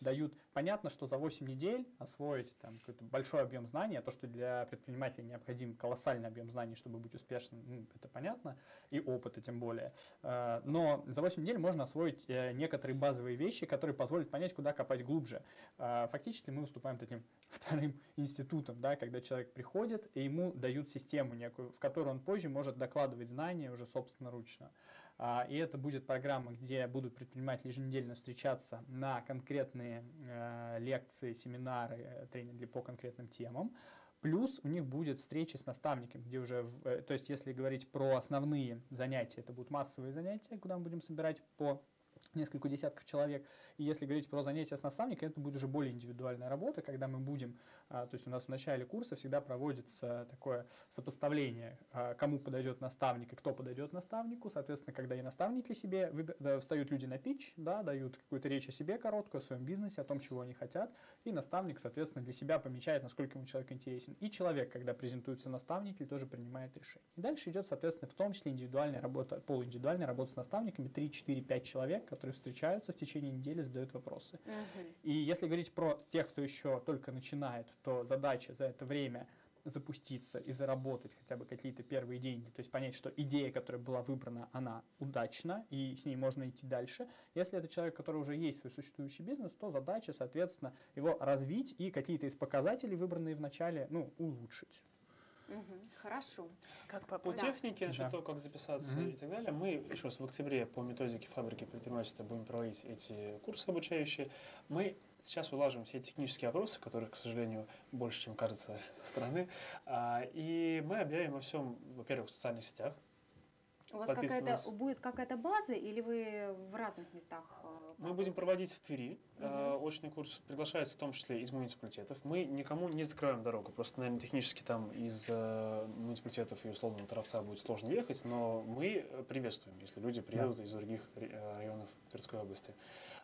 дают, понятно, что за 8 недель освоить там какой-то большой объем знаний, а то, что для предпринимателя необходим колоссальный объем знаний, чтобы быть успешным, ну, это понятно, и опыта тем более. Но за 8 недель можно освоить некоторые базовые вещи, которые позволят понять, куда копать глубже. Фактически мы выступаем таким вторым институтом, да, когда человек приходит, и ему дают систему некую, в которой он позже может докладывать знания уже собственноручно. И это будет программа, где будут предприниматели еженедельно встречаться на конкретные лекции, семинары, тренинги по конкретным темам. Плюс у них будет встречи с наставником, где уже, то есть если говорить про основные занятия, это будут массовые занятия, куда мы будем собирать по несколько десятков человек. И если говорить про занятия с наставником, это будет уже более индивидуальная работа, когда мы будем, то есть у нас в начале курса всегда проводится такое сопоставление, кому подойдет наставник и кто подойдет наставнику. Соответственно, когда и наставники себе встают люди на питч, да, дают какую-то речь о себе короткую, о своем бизнесе, о том, чего они хотят, и наставник, соответственно, для себя помечает, насколько ему человек интересен. И человек, когда презентуется наставник, тоже принимает решение. И дальше идет, соответственно, в том числе индивидуальная работа, полуиндивидуальная работа с наставниками, 3, 4, 5 человек, которые встречаются в течение недели, задают вопросы. И если говорить про тех, кто еще только начинает, то задача за это время запуститься и заработать хотя бы какие-то первые деньги, то есть понять, что идея, которая была выбрана, она удачна, и с ней можно идти дальше. Если это человек, который уже есть свой существующий бизнес, то задача, соответственно, его развить и какие-то из показателей, выбранные в начале, ну, улучшить. Хорошо. Как По попасть? технике, насчет того, как записаться и так далее, мы еще раз в октябре по методике фабрики предпринимательства будем проводить эти курсы обучающие. Мы сейчас улаживаем все технические вопросы, которых, к сожалению, больше, чем кажется со стороны. И мы объявим о всем, во-первых, в социальных сетях. У вас будет какая-то база или вы в разных местах? Мы будем проводить в Твери очный курс. Приглашается в том числе из муниципалитетов. Мы никому не закрываем дорогу. Просто, наверное, технически там из муниципалитетов и условного Торопца будет сложно ехать, но мы приветствуем, если люди приедут из других районов Тверской области.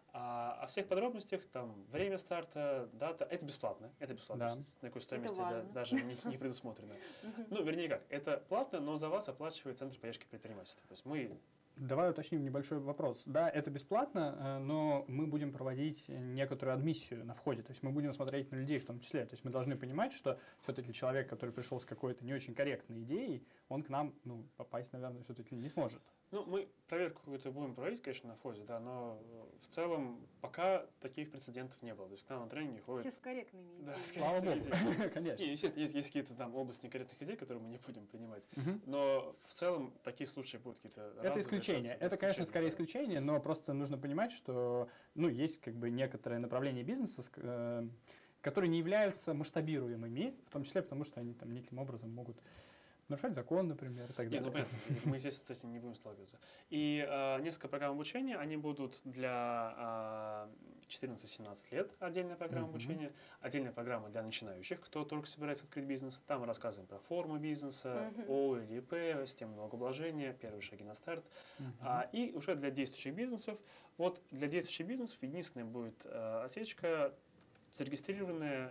О всех подробностях, там, время старта, дата, это бесплатно. Это бесплатно. Да. Такой стоимости даже не предусмотрено. Ну, вернее как, это платно, но за вас оплачивает Центр поддержки предпринимательства. То есть мы... Давай уточним небольшой вопрос. Да, это бесплатно, но мы будем проводить некоторую адмиссию на входе. То есть мы будем смотреть на людей в том числе. То есть мы должны понимать, что все-таки человек, который пришел с какой-то не очень корректной идеей, он к нам попасть, наверное, все-таки не сможет. Ну, мы проверку какую-то будем проводить, конечно, на входе, да, но в целом пока таких прецедентов не было. То есть к нам на тренинге ходят... Все с корректными идеями. Да, Слава богу, конечно. Не, естественно, есть какие-то там области некорректных идей, которые мы не будем принимать. Но в целом такие случаи будут какие-то разовые. Это исключение. Это, конечно, скорее исключение, но просто нужно понимать, что есть как бы некоторое направление бизнеса, которые не являются масштабируемыми, в том числе потому, что они там неким образом могут нарушать закон, например, и так далее. Ну, понятно. Мы, естественно, с этим не будем сталкиваться. И несколько программ обучения, они будут для 14-17 лет, отдельная программа обучения, отдельная программа для начинающих, кто только собирается открыть бизнес. Там мы рассказываем про форму бизнеса, ООО или ИП, систему налогообложения, первые шаги на старт. И уже для действующих бизнесов, вот для действующих бизнесов единственная будет осечка, зарегистрированный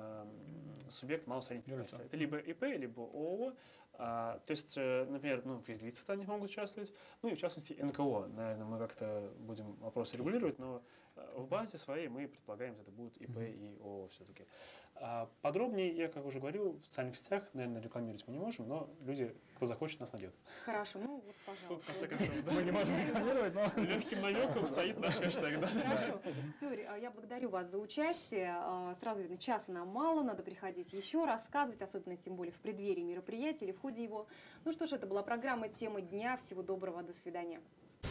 субъект малого среднего предпринимательства. Это либо ИП, либо ООО. То есть, например, физлица там не могут участвовать. Ну и в частности НКО. Наверное, мы как-то будем вопросы регулировать, но в базе своей мы предполагаем, что это будут ИП и ООО все-таки. Подробнее, я, как уже говорил, в социальных сетях, наверное, рекламировать мы не можем, но люди, кто захочет, нас найдет. Хорошо, вот, пожалуйста. Мы не можем рекламировать, но... Легким намеком стоит наш хэштег. Хорошо. Все, я благодарю вас за участие. Сразу видно, часа нам мало, надо приходить еще, рассказывать, особенно тем более в преддверии мероприятия или в ходе его. Ну что ж, это была программа «Тема дня». Всего доброго, до свидания.